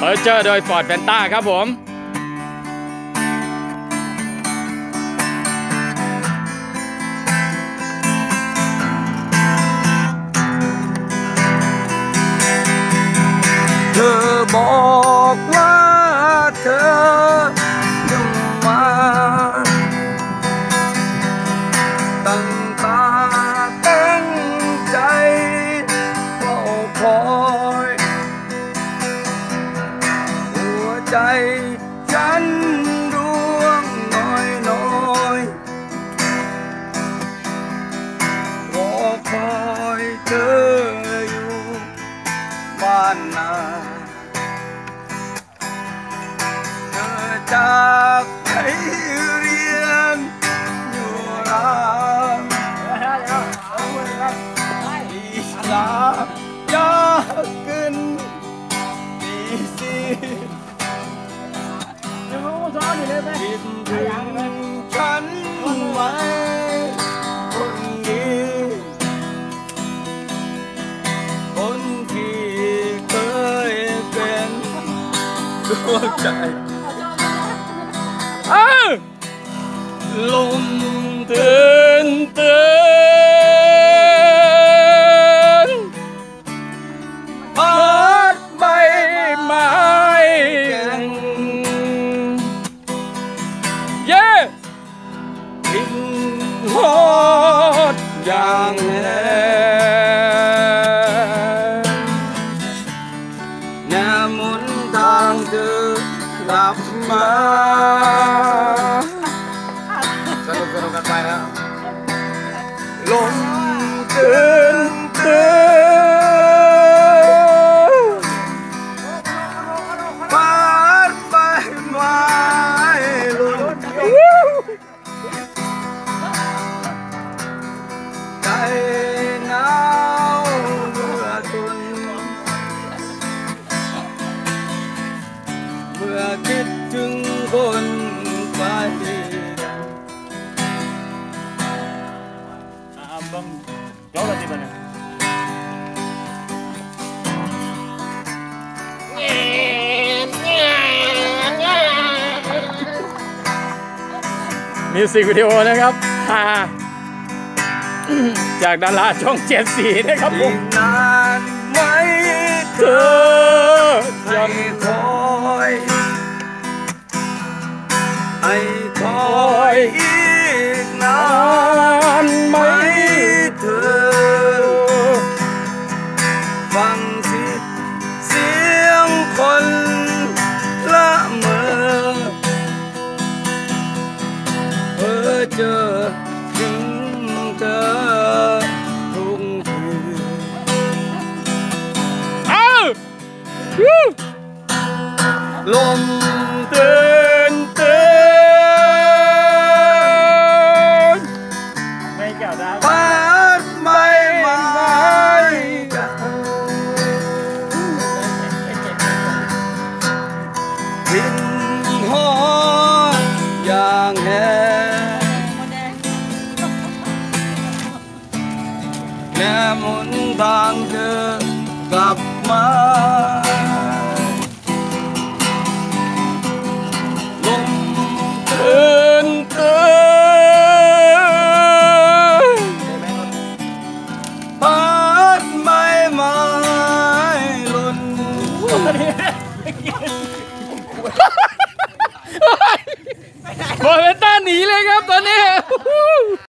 เจอโดย Ford Fanta ครับผมเธอบอกว่าเธอยังมาตั้งตาตั้งใจเฝ้าคอยหัวใจฉันดวงน้อยน้อยรอคอยเธออยู่บ้านนาเธอจากไปเรียนอยู่รามตีสามยากขึ้นตีสี่คิดถึงฉันไหมคนดีคนที่เคยเป็นดวงใจลมเตือนพัดใบไม้แก่งเย่ทิ้งหอดอย่างแรงแนวหมุนทางเธอกลับมาสนุกกันไปแล้วลมเตือนพัดใบไม้หล่นใจหนาวเมื่อทนเมื่อคิดถึงคนไป Bang, jauh lah di mana? Music video นะครับจากดาราช่อง74นะครับผมนานไหมเธอให้คอยให้คอยอีกนานไหมเธอฟังเสียงคนละเมอเพ้อเจอถึงเธอทุกคืนลมเตือนพัดใบไม้ทิ้งหอดอย่างแห้แง่หมุนทางเธอกลับมาลมเตือนพัดใบไม้หล่นบอลเวนต้าหนีเลยครับตอนนี้